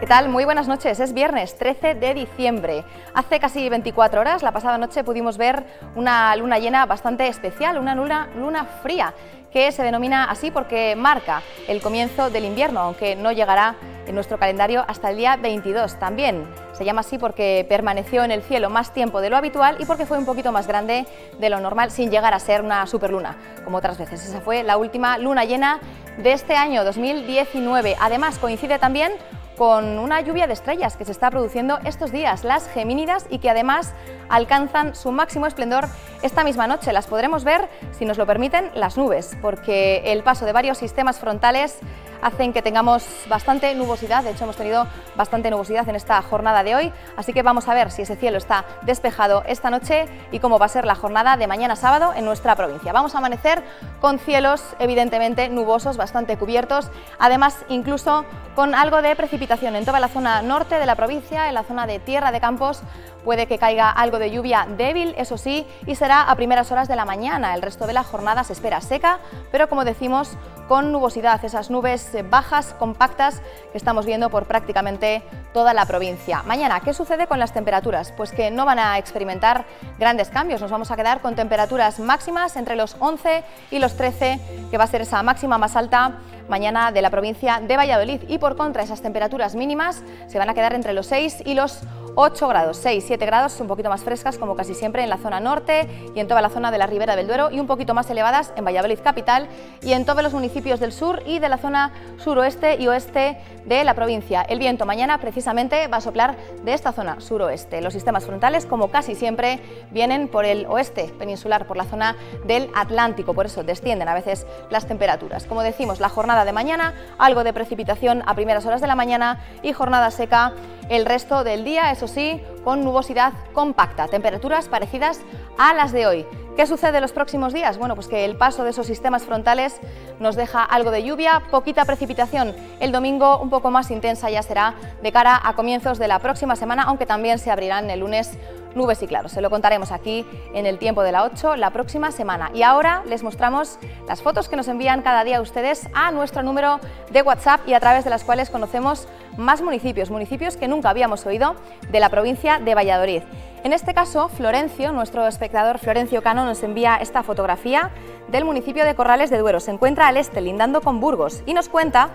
¿Qué tal? Muy buenas noches. Es viernes 13 de diciembre. Hace casi 24 horas, la pasada noche, pudimos ver una luna llena bastante especial, una luna fría, que se denomina así porque marca el comienzo del invierno, aunque no llegará en nuestro calendario hasta el día 22. También se llama así porque permaneció en el cielo más tiempo de lo habitual y porque fue un poquito más grande de lo normal, sin llegar a ser una superluna, como otras veces. Esa fue la última luna llena de este año 2019. Además, coincide también con una lluvia de estrellas que se está produciendo estos días, las Gemínidas, y que además alcanzan su máximo esplendor esta misma noche. Las podremos ver, si nos lo permiten, las nubes, porque el paso de varios sistemas frontales hacen que tengamos bastante nubosidad. De hecho, hemos tenido bastante nubosidad en esta jornada de hoy, así que vamos a ver si ese cielo está despejado esta noche y cómo va a ser la jornada de mañana sábado en nuestra provincia. Vamos a amanecer con cielos evidentemente nubosos, bastante cubiertos, además incluso con algo de precipitación en toda la zona norte de la provincia. En la zona de Tierra de Campos puede que caiga algo de lluvia débil, eso sí, y será a primeras horas de la mañana. El resto de la jornada se espera seca, pero como decimos, con nubosidad, esas nubes bajas, compactas, que estamos viendo por prácticamente toda la provincia. Mañana, ¿qué sucede con las temperaturas? Pues que no van a experimentar grandes cambios. Nos vamos a quedar con temperaturas máximas entre los 11 y los 13, que va a ser esa máxima más alta mañana de la provincia de Valladolid, y por contra esas temperaturas mínimas se van a quedar entre los 6 y los 8 grados, 6-7 grados, un poquito más frescas como casi siempre en la zona norte y en toda la zona de la Ribera del Duero, y un poquito más elevadas en Valladolid capital y en todos los municipios del sur y de la zona suroeste y oeste de la provincia. El viento mañana precisamente va a soplar de esta zona suroeste. Los sistemas frontales, como casi siempre, vienen por el oeste peninsular, por la zona del Atlántico, por eso descienden a veces las temperaturas. Como decimos, la jornada de mañana, algo de precipitación a primeras horas de la mañana y jornada seca el resto del día, eso sí, con nubosidad compacta, temperaturas parecidas a las de hoy. ¿Qué sucede los próximos días? Bueno, pues que el paso de esos sistemas frontales nos deja algo de lluvia, poquita precipitación. El domingo un poco más intensa ya será de cara a comienzos de la próxima semana, aunque también se abrirán el lunes nubes y claros. Se lo contaremos aquí en el tiempo de la 8 la próxima semana. Y ahora les mostramos las fotos que nos envían cada día ustedes a nuestro número de WhatsApp y a través de las cuales conocemos más municipios que nunca habíamos oído de la provincia de Valladolid. En este caso, Florencio, nuestro espectador Florencio Cano, nos envía esta fotografía del municipio de Corrales de Duero. Se encuentra al este, lindando con Burgos, y nos cuenta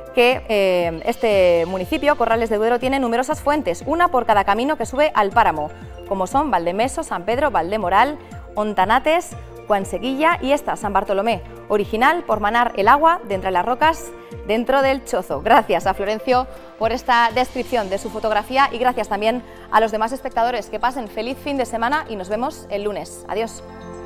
que este municipio, Corrales de Duero, tiene numerosas fuentes, una por cada camino que sube al páramo, como son Valdemeso, San Pedro, Valdemoral, Ontanates, Cuanseguilla y esta, San Bartolomé, original por manar el agua de entre las rocas dentro del chozo. Gracias a Florencio por esta descripción de su fotografía y gracias también a los demás espectadores. Que pasen feliz fin de semana y nos vemos el lunes. Adiós.